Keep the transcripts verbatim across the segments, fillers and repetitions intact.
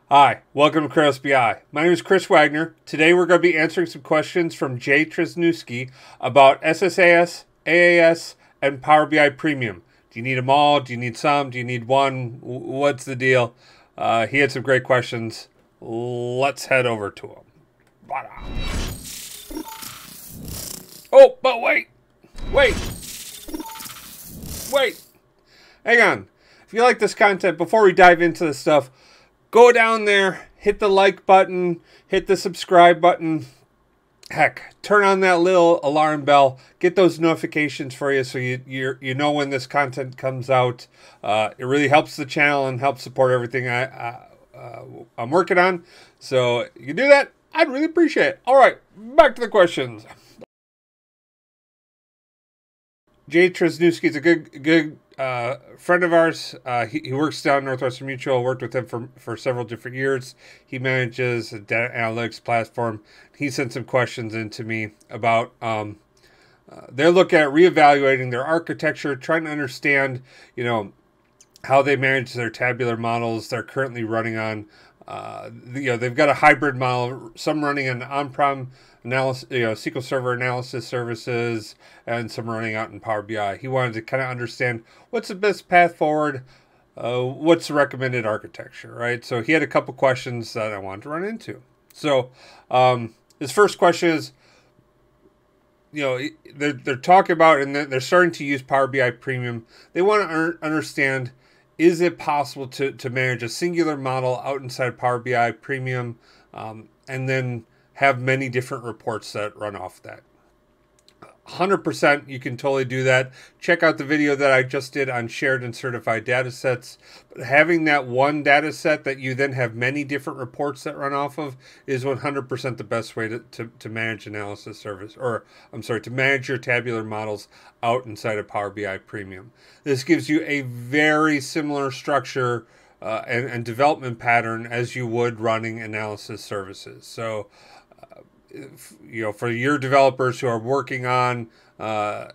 Hi, welcome to Kratos B I. My name is Chris Wagner. Today we're going to be answering some questions from Jay Trzynewski about S S A S, A A S, and Power B I Premium. Do you need them all? Do you need some? Do you need one? What's the deal? Uh, he had some great questions. Let's head over to him. Oh, but wait! Wait! Wait! Hang on. If you like this content, before we dive into this stuff, go down there, hit the like button, hit the subscribe button. Heck, turn on that little alarm bell. Get those notifications for you so you you you know when this content comes out. Uh, it really helps the channel and helps support everything I, I uh, I'm working on. So you do that, I'd really appreciate it. All right, back to the questions. Jay Trzynewski is a good good uh, friend of ours. Uh, he, he works down Northwestern Mutual. Worked with him for for several different years. He manages a data analytics platform. He sent some questions in to me about um, uh, their look at reevaluating their architecture, trying to understand, you know, how they manage their tabular models they're currently running on. Uh, you know, they've got a hybrid model, some running on on-prem analysis, you know, S Q L Server analysis services, and some running out in Power B I. He wanted to kind of understand what's the best path forward, uh, what's the recommended architecture, right? So he had a couple questions that I wanted to run into. So um, his first question is, you know, they're, they're talking about, and they're starting to use Power B I Premium. They want to understand, is it possible to, to manage a singular model out inside Power B I Premium um, and then have many different reports that run off that? one hundred percent you can totally do that. Check out the video that I just did on shared and certified data sets. But having that one data set that you then have many different reports that run off of is one hundred percent the best way to, to, to manage analysis service, or I'm sorry, to manage your tabular models out inside of Power B I Premium. This gives you a very similar structure uh, and, and development pattern as you would running analysis services. So If, you know, for your developers who are working on uh,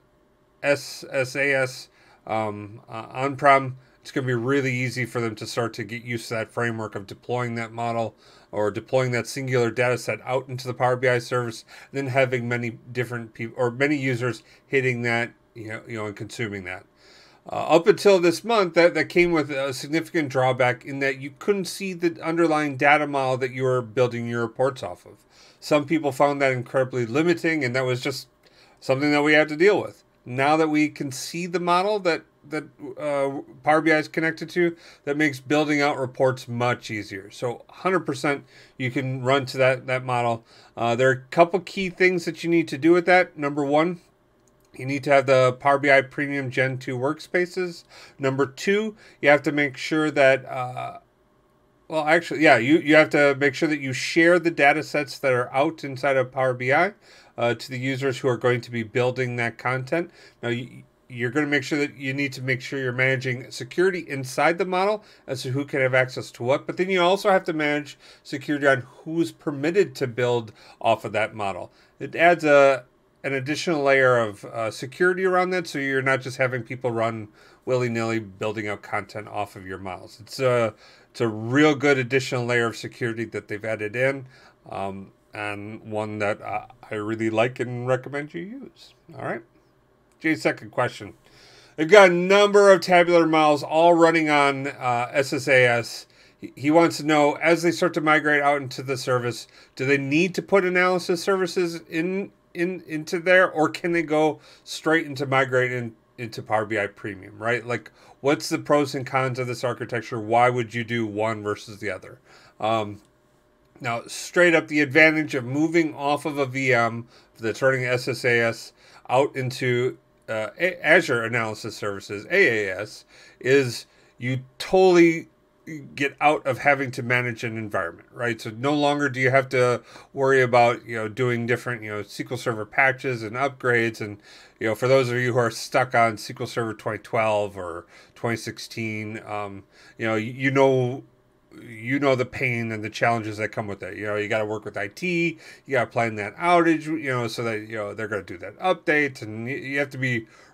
S S A S um, uh, on-prem, it's going to be really easy for them to start to get used to that framework of deploying that model or deploying that singular data set out into the Power B I service, and then having many different people or many users hitting that, you know, you know, and consuming that. Uh, up until this month, that, that came with a significant drawback in that you couldn't see the underlying data model that you were building your reports off of. Some people found that incredibly limiting, and that was just something that we had to deal with. Now that we can see the model that, that uh, Power B I is connected to, that makes building out reports much easier. So one hundred percent you can run to that, that model. Uh, there are a couple key things that you need to do with that. Number one, you need to have the Power B I Premium Gen two workspaces. Number two, you have to make sure that, uh, well, actually, yeah, you, you have to make sure that you share the data sets that are out inside of Power B I uh, to the users who are going to be building that content. Now, you, you're going to make sure that you need to make sure you're managing security inside the model as to who can have access to what, but then you also have to manage security on who's permitted to build off of that model. It adds a an additional layer of uh, security around that, so you're not just having people run willy-nilly building out content off of your models. It's a, it's a real good additional layer of security that they've added in, um, and one that uh, I really like and recommend you use. All right. Jay's second question. They've got a number of tabular models all running on uh, S S A S. He wants to know, as they start to migrate out into the service, do they need to put analysis services in in into there, or can they go straight into migrating into Power B I Premium, right? Like, what's the pros and cons of this architecture? Why would you do one versus the other? Um, now, straight up, the advantage of moving off of a V M that's running S S A S out into uh, Azure Analysis Services, A A S, is you totally get out of having to manage an environment, right? So no longer do you have to worry about, you know, doing different, you know, S Q L Server patches and upgrades. And, you know, for those of you who are stuck on S Q L Server twenty twelve or twenty sixteen, um, you know, you, you know, you know the pain and the challenges that come with that. You know, you got to work with I T, you got to plan that outage, you know, so that, you know, they're going to do that update, and you have to be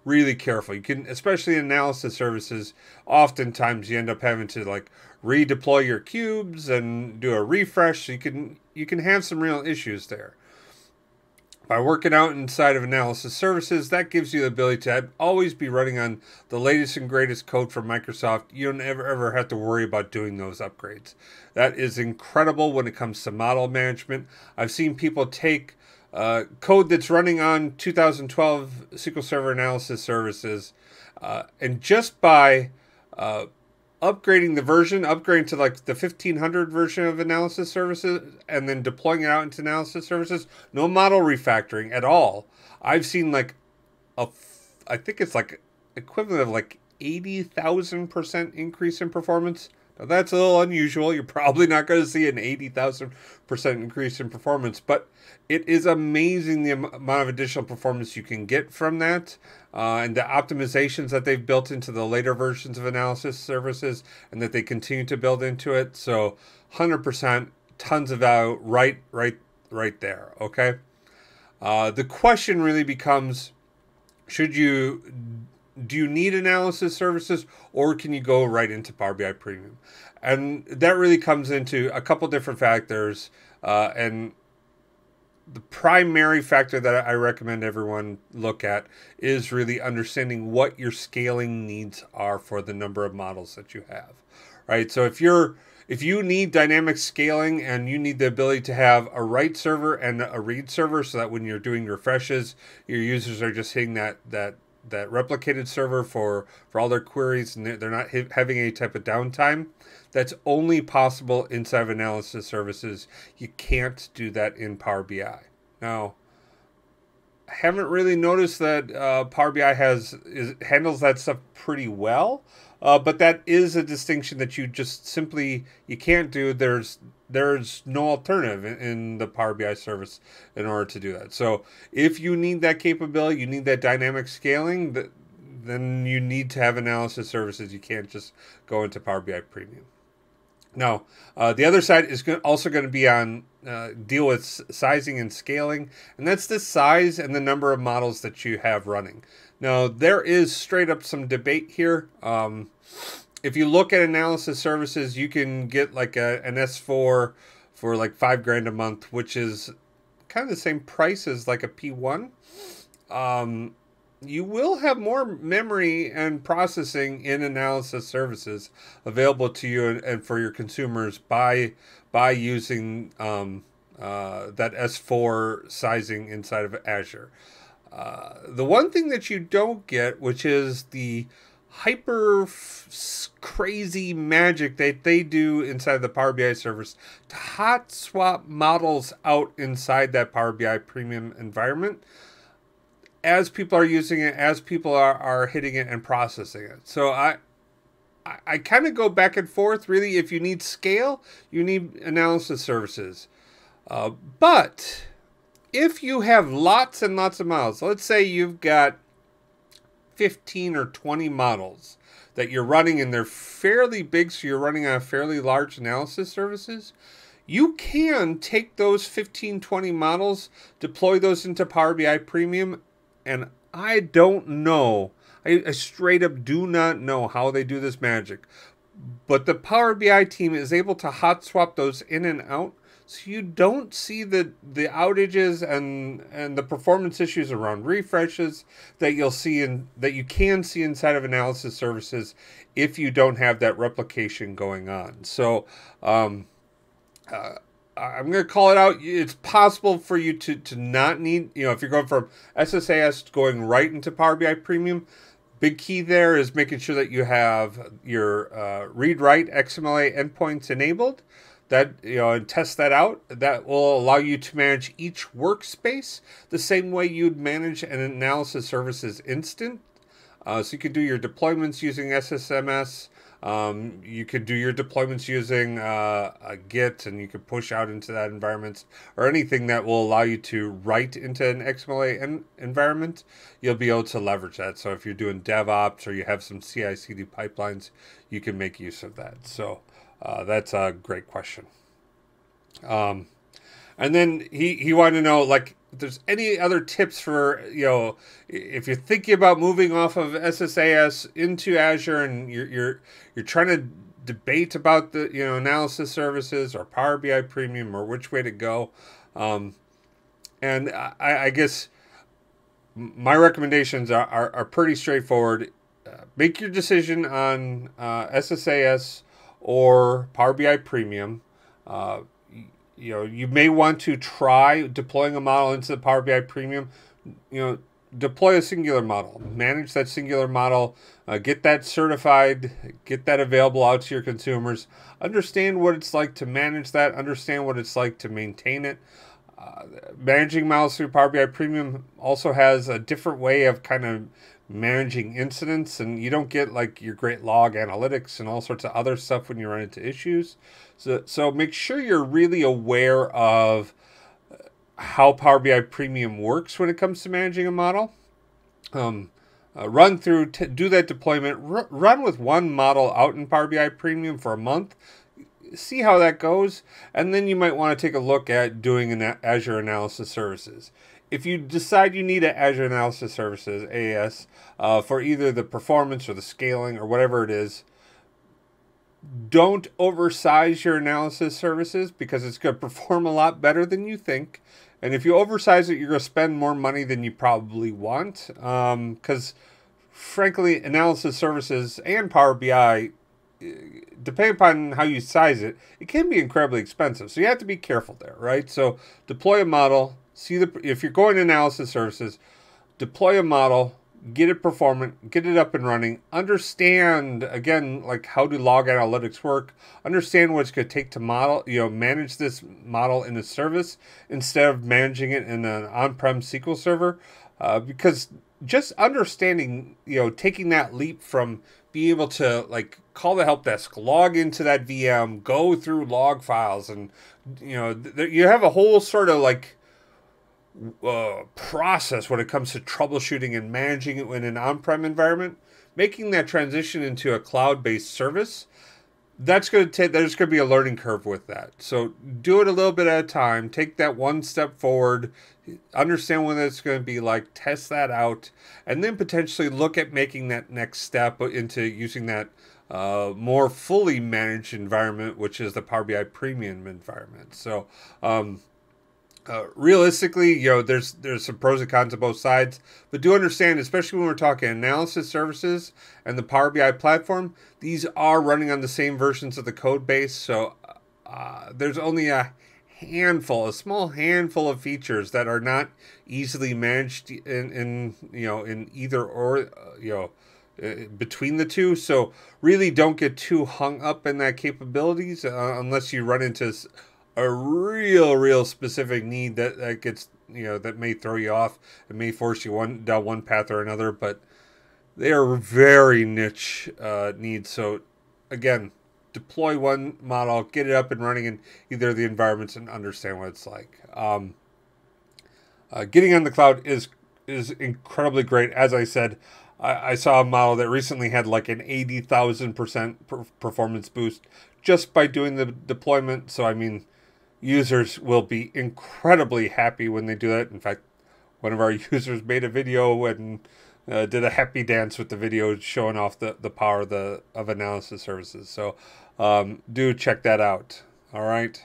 really careful. You can, especially in analysis services, oftentimes you end up having to like redeploy your cubes and do a refresh. So you can you can have some real issues there. By working out inside of analysis services, that gives you the ability to have, always be running on the latest and greatest code from Microsoft. You don't ever, ever have to worry about doing those upgrades. That is incredible when it comes to model management. I've seen people take uh, code that's running on two thousand twelve S Q L Server Analysis Services, uh, and just by uh, upgrading the version, upgrading to like the fifteen hundred version of analysis services, and then deploying it out into analysis services, no model refactoring at all. I've seen like a, I think it's like equivalent of like eighty thousand percent increase in performance. Now that's a little unusual. You're probably not going to see an eighty thousand percent increase in performance, but it is amazing the amount of additional performance you can get from that. Uh, and the optimizations that they've built into the later versions of analysis services and that they continue to build into it. So one hundred percent, tons of value right, right, right there. Okay. Uh, the question really becomes, should you, do you need analysis services, or can you go right into Power B I Premium? And that really comes into a couple different factors. Uh, and the primary factor that I recommend everyone look at is really understanding what your scaling needs are for the number of models that you have, right? So if you're if you need dynamic scaling and you need the ability to have a write server and a read server, so that when you're doing refreshes, your users are just hitting that that that replicated server for for all their queries, and they're not having any type of downtime. That's only possible inside of analysis services. You can't do that in Power B I. Now, I haven't really noticed that uh, Power B I has is, handles that stuff pretty well, uh, but that is a distinction that you just simply you can't do. There's there's no alternative in, in the Power B I service in order to do that. So if you need that capability, you need that dynamic scaling, that, then you need to have analysis services. You can't just go into Power B I Premium. Now, uh, the other side is also going to be on uh, deal with sizing and scaling, and that's the size and the number of models that you have running. Now, there is straight up some debate here. Um, if you look at analysis services, you can get like a, an S four for like five grand a month, which is kind of the same price as like a P one. Um, you will have more memory and processing in analysis services available to you and, and for your consumers by by using um, uh, that S four sizing inside of Azure. Uh, the one thing that you don't get, which is the hyper f- crazy magic that they do inside the Power B I service to hot swap models out inside that Power B I Premium environment as people are using it, as people are, are hitting it and processing it. So I I, I kind of go back and forth. Really, if you need scale, you need analysis services. Uh, but if you have lots and lots of models, let's say you've got fifteen or twenty models that you're running and they're fairly big, so you're running on fairly large analysis services, you can take those fifteen, twenty models, deploy those into Power B I Premium, and I don't know, I, I straight up do not know how they do this magic, but the Power B I team is able to hot swap those in and out, so you don't see the, the outages and and the performance issues around refreshes that you'll see in that you can see inside of analysis services if you don't have that replication going on. So um, uh, I'm going to call it out. It's possible for you to, to not need, you know, if you're going from S S A S going right into Power B I Premium, big key there is making sure that you have your uh, read-write X M L A endpoints enabled. That, you know, and test that out. That will allow you to manage each workspace the same way you'd manage an analysis services instant. Uh, so you could do your deployments using S S M S. Um, you could do your deployments using uh, a Git, and you could push out into that environment, or anything that will allow you to write into an X M L A en- environment. You'll be able to leverage that. So if you're doing DevOps or you have some C I C D pipelines, you can make use of that. So uh, that's a great question. Um, and then he, he wanted to know, like, if there's any other tips for, you know, if you're thinking about moving off of S S A S into Azure and you're you're you're trying to debate about the, you know, analysis services or Power B I Premium or which way to go, um, and I, I guess my recommendations are, are, are pretty straightforward. Uh, make your decision on uh, S S A S or Power B I Premium. Uh, you know, you may want to try deploying a model into the Power B I Premium. You know, deploy a singular model, manage that singular model, uh, get that certified, get that available out to your consumers. Understand what it's like to manage that. Understand what it's like to maintain it. Uh, managing models through Power B I Premium also has a different way of kind of managing incidents, and you don't get like your great log analytics and all sorts of other stuff when you run into issues. So, so make sure you're really aware of how Power B I Premium works when it comes to managing a model. Um, uh, run through, t- do that deployment, r- run with one model out in Power B I Premium for a month. See how that goes, and then you might want to take a look at doing an Azure Analysis Services. If you decide you need an Azure Analysis Services, A A S, uh, for either the performance or the scaling or whatever it is, don't oversize your analysis services because it's going to perform a lot better than you think. And if you oversize it, you're going to spend more money than you probably want. Because, um, frankly, analysis services and Power B I, depending upon how you size it, it can be incredibly expensive. So you have to be careful there, right? So deploy a model. See the if you're going to analysis services, deploy a model, get it performant, get it up and running. Understand again, like how do log analytics work? Understand what it's going to take to model, you know, manage this model in a service instead of managing it in an on-prem S Q L server, uh, because just understanding, you know, taking that leap from being able to like call the help desk, log into that V M, go through log files, and you know, th- you have a whole sort of like uh, process when it comes to troubleshooting and managing it in an on-prem environment. Making that transition into a cloud-based service, that's going to take. There's going to be a learning curve with that. So do it a little bit at a time. Take that one step forward. Understand what it's going to be like. Test that out, and then potentially look at making that next step into using that uh, more fully managed environment, which is the Power B I Premium environment. So. Um, Uh, realistically, you know, there's there's some pros and cons on both sides, but do understand, especially when we're talking analysis services and the Power B I platform, these are running on the same versions of the code base, so uh, there's only a handful, a small handful of features that are not easily managed in, in you know, in either or, uh, you know, uh, between the two. So really, don't get too hung up in that capabilities uh, unless you run into a real, real specific need that, that gets, you know, that may throw you off. It may force you one down one path or another, but they are very niche uh, needs. So again, deploy one model, get it up and running in either of the environments, and understand what it's like. Um, uh, getting on the cloud is is incredibly great. As I said, I, I saw a model that recently had like an eighty thousand percent performance boost just by doing the deployment. So I mean, users will be incredibly happy when they do that. In fact, one of our users made a video and uh, did a happy dance with the video showing off the, the power of, the, of analysis services. So um, do check that out. All right.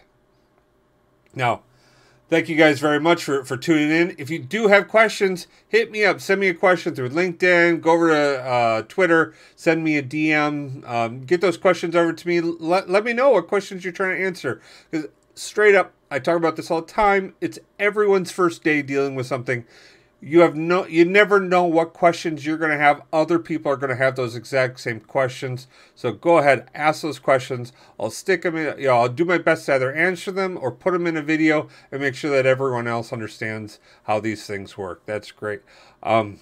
Now, thank you guys very much for, for tuning in. If you do have questions, hit me up. Send me a question through LinkedIn. Go over to uh, Twitter. Send me a D M. Um, get those questions over to me. Let, let me know what questions you're trying to answer. Because straight up, I talk about this all the time. It's everyone's first day dealing with something. You have no, you never know what questions you're going to have. Other people are going to have those exact same questions. So go ahead, ask those questions. I'll stick them in. You know, I'll do my best to either answer them or put them in a video and make sure that everyone else understands how these things work. That's great. Um,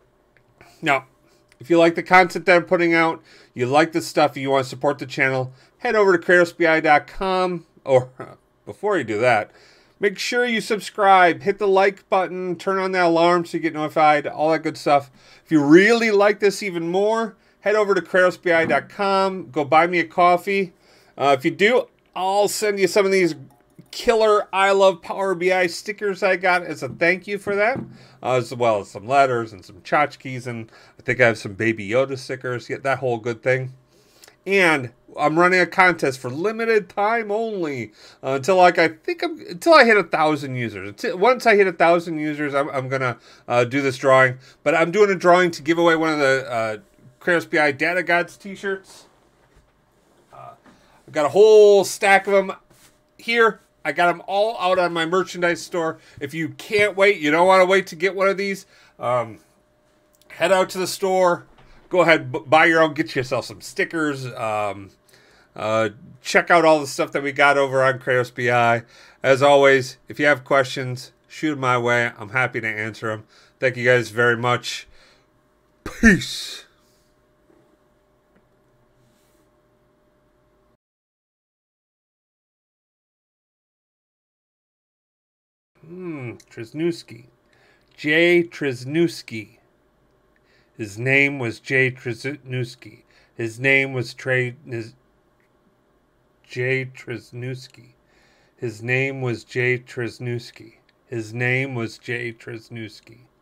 now, if you like the content that I'm putting out, you like the stuff, you want to support the channel, head over to kratos b i dot com or. Before you do that, make sure you subscribe, hit the like button, turn on the alarm so you get notified, all that good stuff. If you really like this even more, head over to kratos b i dot com, go buy me a coffee. Uh, if you do, I'll send you some of these killer I Love Power B I stickers I got as a thank you for that, uh, as well as some letters and some tchotchkes, and I think I have some Baby Yoda stickers, get that whole good thing. And I'm running a contest for limited time only uh, until like I think I'm, until I hit a thousand users. Until, once I hit a thousand users, I'm, I'm gonna uh, do this drawing. But I'm doing a drawing to give away one of the uh, Kratos B I Data Gods T-shirts. Uh, I've got a whole stack of them here. I got them all out on my merchandise store. If you can't wait, you don't want to wait to get one of these, um, head out to the store. Go ahead, buy your own, get yourself some stickers. Um, uh, check out all the stuff that we got over on Kratos B I. As always, if you have questions, shoot them my way. I'm happy to answer them. Thank you guys very much. Peace. Hmm, Trzynowski. Jay Trzynowski. His name was Jay Trzynowski. His name was Trey. His, Jay Trzynowski. His name was Jay Trzynowski. His name was Jay Trzynowski.